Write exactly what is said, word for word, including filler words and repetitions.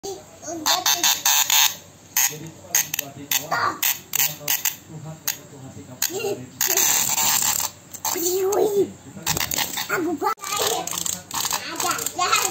Jadi berarti kawan Tuhan Tuhan membutuhkan hati kamu dari Aku ada